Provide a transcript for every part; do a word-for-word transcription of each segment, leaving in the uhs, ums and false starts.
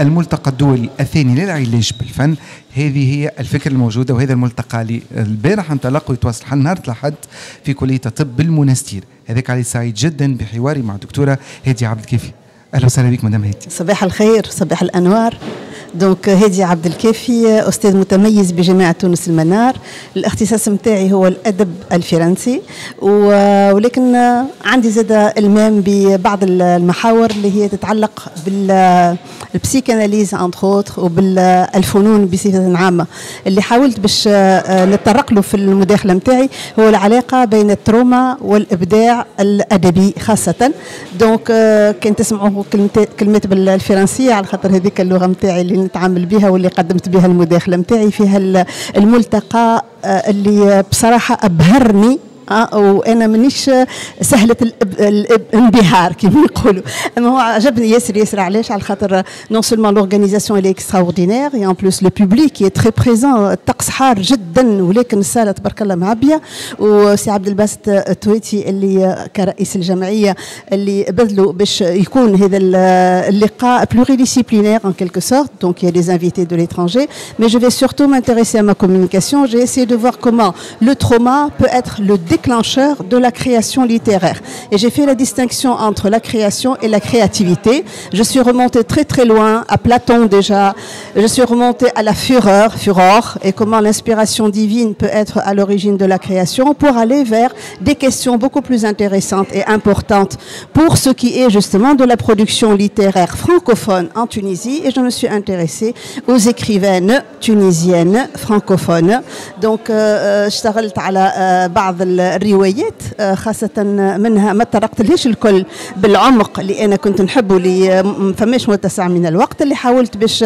الملتقى الدولي الثاني للعلاج بالفن. هذه هي الفكرة الموجودة، وهذا الملتقى اللي البارح انطلق ويتواصل حتى نهار الأحد في كلية الطب بالمنستير. هذاك علي سعيد جدا بحواري مع الدكتورة هادية عبد الكافي. أهلا وسهلا بك مدام هادية. صباح الخير، صباح الأنوار. دونك هادية عبد الكافي، أستاذ متميز بجامعة تونس المنار. الاختصاص متاعي هو الأدب الفرنسي، ولكن عندي زاد المام ببعض المحاور اللي هي تتعلق بالبسيكاناليز انتر اوتر وبالفنون بصفة عامة. اللي حاولت باش نتطرق له في المداخلة متاعي هو العلاقة بين التروما والإبداع الأدبي خاصة. دونك كان تسمعوا كلمات بالفرنسية على خاطر هذيك اللغة متاعي اللي نتعامل بها واللي قدمت بها المداخله نتاعي فيها الملتقى اللي بصراحه ابهرني. أه وانا مانيش سهله الانبهار كما يقولوا، اما هو عجبني ياسر ياسر. علاش؟ على خاطر نون سولمون لورغانيزاسيون اللي اكستراوردينير اي ان بلوس لو بوبليك كي تري بريزون. الطقس حار جدا ولكن الصاله تبارك الله معبيه، وسي عبد الباسط التويتي اللي كرئيس الجمعيه اللي بذلوا باش يكون هذا اللقاء pluridisciplinaire en quelque sorte. Donc il y a des invités de l'étranger, mais je vais surtout m'intéresser à ma communication. J'ai essayé de voir comment le trauma peut être le déclencheur de la création littéraire. Et j'ai fait la distinction entre la création et la créativité. Je suis remontée très très loin, à Platon déjà. Je suis remontée à la fureur, furor, et comment l'inspiration divine peut être à l'origine de la création, pour aller vers des questions beaucoup plus intéressantes et importantes pour ce qui est justement de la production littéraire francophone en Tunisie. Et je me suis intéressée aux écrivaines tunisiennes francophones. Donc, اشتغلت على بعض الروايات خاصة منها ما تطرقت ليش الكل بالعمق اللي أنا كنت نحبه، اللي فماش متسع من الوقت. اللي حاولت باش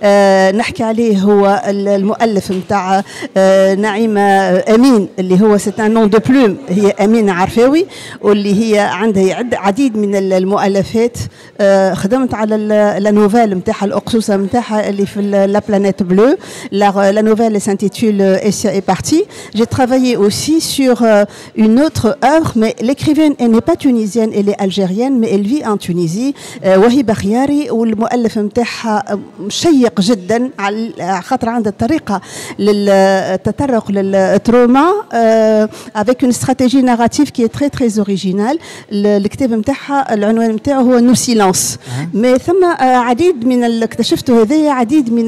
نحكي عليه هو المؤلف نتاع نعيمة أمين اللي هو سيتان نون دو بلوم، هي أمين عرفاوي، واللي هي عندها عديد من المؤلفات. خدمت على لا نوفيل نتاعها الأقصوصة نتاعها اللي في لا بلانيت بلو. La nouvelle s'intitule Essia est partie. J'ai travaillé aussi sur euh, une autre œuvre, mais l'écrivaine elle n'est pas tunisienne, elle est algérienne, mais elle vit en Tunisie. وهبة خياري، والمؤلف نتاعها شيق جدا على خاطر عندها طريقة للتطرق للتروما avec une stratégie narrative qui est très très originale. الكتاب نتاعها العنوان نتاعه هو نو سيلانس. mais ثم عديد من اللي اكتشفته هذايا عديد من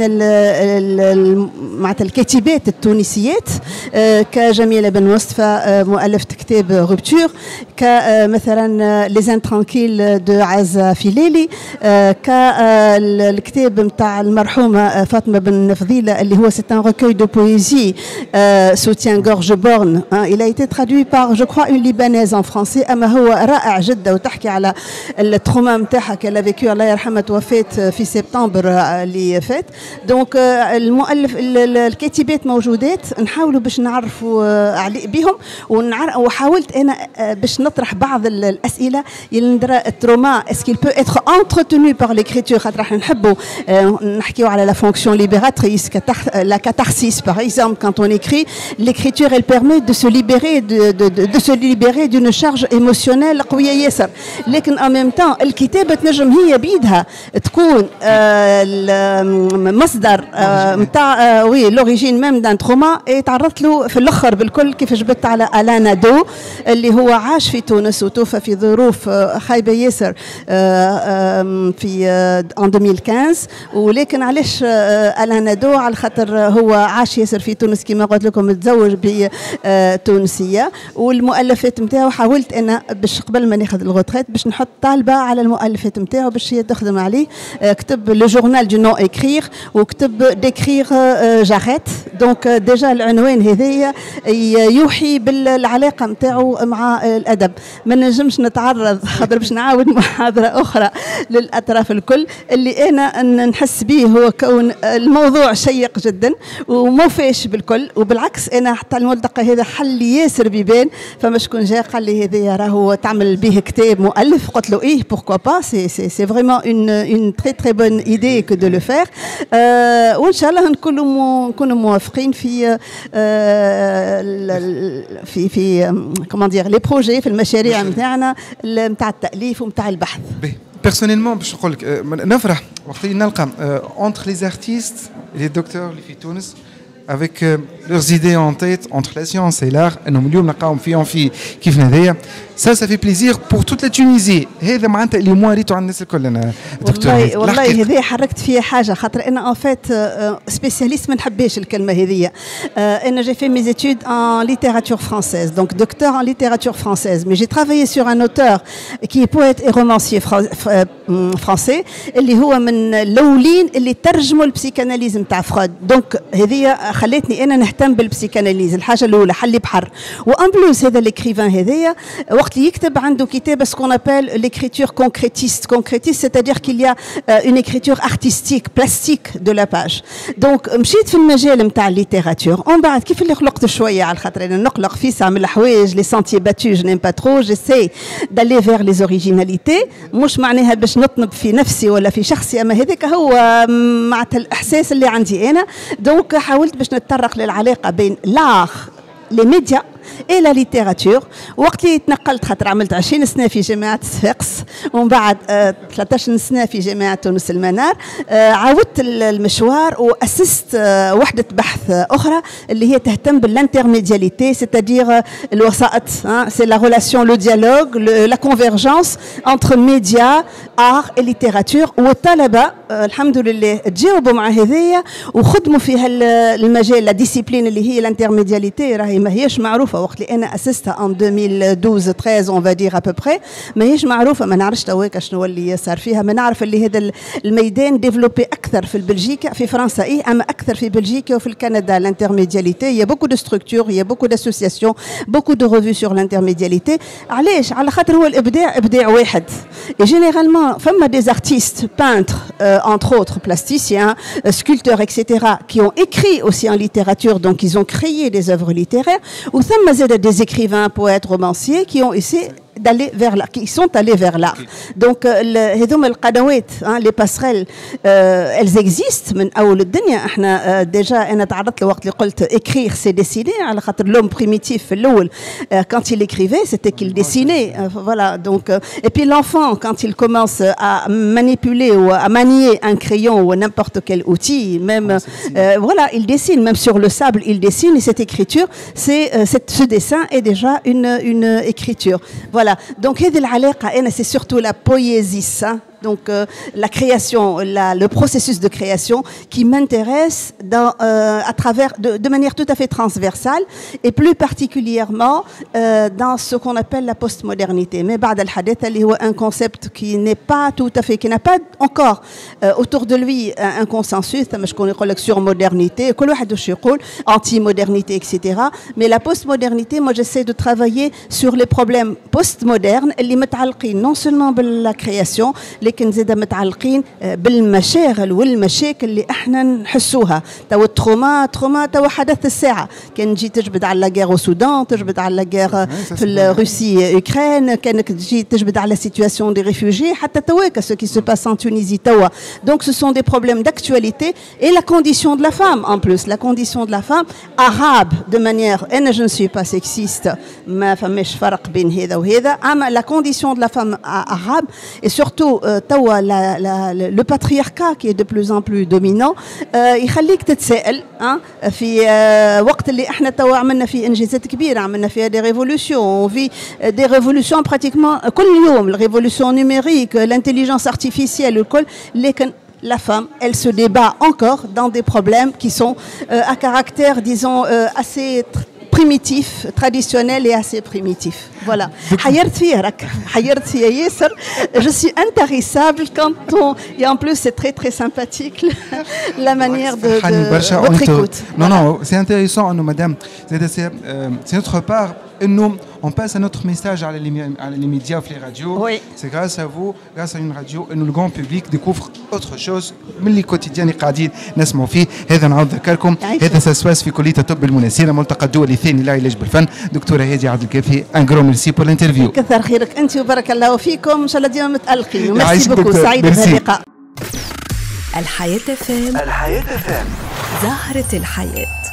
معناتها الكاتبات التونسيات كجميلة بن مصطفى مؤلفة كتاب روبتور، كمثلا لي زانترانكيل دو عزة فيليلي، كالكتاب نتاع المرحومة فاطمة بن فضيلة اللي هو c'est un recueil de poésie soutien gorge borne. Il a été traduit par je crois une libanaise en français. أما هو رائع جدا وتحكي على التروما نتاعها كلا فيكو، الله يرحمها توفات في سبتمبر اللي فات. دونك المؤلف الكاتبات موجودات نحاولوا باش نعرفوا بهم، وحاولت انا باش نطرح بعض الاسئله اللي ندرى التروما اسكي بو اتر انترتوني بار ليكريتور، خاطر راح نحبوا نحكيو على لا فونكسيون ليبراتريس لا catharsis par exemple. Quand on écrit, l'écriture elle permet de se libérer de, de, de, de se libérer d'une charge émotionnelle قويه ياسر. لكن en même temps الكتابه تنجم هي بيدها تكون مصدر نتاع وي لوريجين ميم دان تروما. تعرضت له في الاخر بالكل كيف جبت على ألانا دو اللي هو عاش في تونس وتوفى في ظروف خايبه ياسر في ان ألفين وخمسطاش. ولكن علاش ألانا دو؟ على خاطر هو عاش ياسر في تونس كما قلت لكم، متزوج بتونسيه، والمؤلفات نتاعو حاولت انا باش قبل ما ناخذ الغوتريت باش نحط طالبه على المؤلفات نتاعو باش هي تخدم عليه. كتب لو جورنال دو نو اكرير وكتب ديكرير جاريت. دونك ديجا العنوان هذايا يوحي بالعلاقه نتاعو مع الادب. ما نجمش نتعرض خاطر باش نعاود محاضره اخرى للاطراف الكل. اللي انا نحس به هو كون الموضوع شيق جدا وموفاش بالكل، وبالعكس انا حتى الملتقى هذا حل ياسر بيبان. فما شكون جا قال لي هذايا راهو تعمل به كتاب مؤلف، قلت له ايه بوركوا با، سي سي سي فريمون اون اون تري تري بون ايدي كو دو لو فير. وان شاء الله نكونوا نكونوا موافقين في في في كومون دير لي بروجي، في المشاريع نتاعنا نتاع التاليف ونتاع البحث. بيرسونيلمون باش نقول لك نفرح وقت اللي نلقى اونتر لي زارتيست لي دكتور اللي في تونس avec euh, leurs idées en tête entre la science et l'art انهم اليوم نلقاهم في في كيف هذايا ça ça fait plaisir pour toute la Tunisie هذا معناتها اللي مو ريتو عند الناس الكل انا دكتور والله والله هذه حركت فيها حاجه خاطر انا ان فيت سبيسياليست ما نحبش الكلمه هذه انا j'ai fait mes études en littérature française donc docteur en littérature française mais j'ai travaillé sur un auteur qui est poète et romancier français اللي هو من الاولين اللي ترجموا البسيكاناليز نتاع فرويد دونك هذه خلتني انا نهتم بالبسيكاناليز الحاجه الاولى حلي بحر وان بلوس هذا ليكريفان هذايا وقت اللي يكتب عنده كتابه سكون ابل ليكريتور كونكريتيست كونكريتيست سيتادير كيل يا اون اكريتور ارتستيك بلاستيك دو لا باج دونك مشيت في المجال نتاع الليتيراتور ومن بعد كيف اللي خلقت شويه على خاطر انا نقلق في ساعه من الحوايج لي سانتي باتو جو نيم با ترو جيساي دالي فيغ لي اوريجيناليتي مش معناها باش نطنب في نفسي ولا في شخصي اما هذاك هو معناتها الاحساس اللي عندي انا دونك حاولت باش نتطرق للعلاقه بين لاغ لي ميديا et la littérature وقت اللي تنقلت خاطر عملت عشرين سنه في جامعه صفاقس ومن بعد ثلاثة عشر سنه في جامعه تونس المنار عاودت المشوار واسست وحده بحث اخرى اللي هي تهتم بالانترميدياليتي سيتادير الوسائط سي لا ريلاسيون لو ديالوج لا كونفيرجنس انتر ميديا ار اي ليتيراتور والطلبه الحمد لله تجاوبوا مع هذيا وخدموا في هالمجال لا ديسيبلين اللي هي الانترميدياليتي راهي ما هيش معروفه وقت اللي انا اسستها ان ألفين واثناشر ثلاثة اون فادير ابوبري ماهيش معروفه ما نعرفش تواك شنو اللي صار فيها ما نعرف اللي هذا الميدان ديفلوبي اكثر في بلجيكا في فرنسا ايه اما اكثر في بلجيكا وفي الكندا الانترميدياليتي يا بوكو دو ستركتور يا بوكو داسوسياسيون بوكو دو ريفيو سور الانترميدياليتي علاش على خاطر هو الابداع ابداع واحد جينيرالمون فما دي ارتيست بانتر entre autres plasticiens sculpteurs etc qui ont écrit aussi en littérature donc ils ont créé des œuvres littéraires ou des écrivains, poètes, romanciers qui ont essayé d'aller vers là, qui sont allés vers l'art. Donc, les passerelles, euh, elles existent. من أول الدنيا احنا déjà أنا تعرضت لوقت اللي قلت écrire c'est dessiner على خاطر l'homme primitif في الأول quand il écrivait c'était qu'il dessinait. Voilà. Donc et puis l'enfant quand il commence à manipuler ou à manier un crayon ou n'importe quel outil, même euh, voilà, il dessine même sur le sable, il dessine et cette écriture, c'est euh, ce dessin est déjà une une écriture. Voilà. Donc, c'est surtout la poésie, ça. Donc euh, la création, la, le processus de création qui m'intéresse dans, euh, à travers, de, de manière tout à fait transversale et plus particulièrement euh, dans ce qu'on appelle la postmodernité. Mais بعد الحديث اللي هو un concept qui n'est pas tout à fait, qui n'a pas encore euh, autour de lui un, un consensus. مش كون يقول لك sur modernité, كل واحد وش يقول anti-modernité, et cetera. Mais la postmodernité, moi j'essaie de travailler sur les problèmes postmodernes اللي متعلقين non seulement بلا création لكن زيدا متعلقين بالمشاغل والمشاكل اللي احنا نحسوها تو التروما تروما تو حدث الساعه كان تجي تجبد على لاغير او سودان تجبد على لاغير في روسيا اوكران كانك تجي تجبد على سيتواسيون دي ريفوجي حتى تواك ce qui se passe en Tunisie توا donc ce sont des problèmes d'actualité et la condition de la femme en plus la condition de la femme arabe de manière انا je ne suis pas sexiste ما فماش فرق بين هذا وهذا اما la condition de la femme arabe et surtout توا le patriarcat qui est de plus en plus dominant يخليك تتساءل في وقت اللي احنا توا عملنا فيه انجازات كبيره عملنا فيها دي ريفولوشن في دي ريفولوشن براتيكمون كل يوم الريفولوشن نيميريك الانتيليجنس ارتيفيسيال والكل لكن la femme, elle se débat encore dans des problèmes qui sont euh, à caractère, disons, euh, assez primitif, traditionnel et assez primitif. Voilà. Je suis intarissable quand on... Et en plus, c'est très très sympathique la manière de, de votre écoute. Non, non, c'est intéressant, madame. C'est notre part. Nous, on passe à notre message à les médias, les radios. Oui. C'est grâce à vous, grâce à une radio, que le grand public découvre autre chose. من اللي قاعدين قاعدين نسمعوا فيه. هذا نعاود نذكركم هذا ساسواس في كلية الطب المناسيرة ملتقى الدولي الثاني للعلاج بالفن. دكتورة هادي عبد الكافي ان غرو ميرسي بور الانترفيو. كثر خيرك انت وبارك الله فيكم ان شاء الله ديما متألقين. ميرسي بوكو سعيد بهذا اللقاء. الحياة فام. الحياة فام. زهرة الحياة.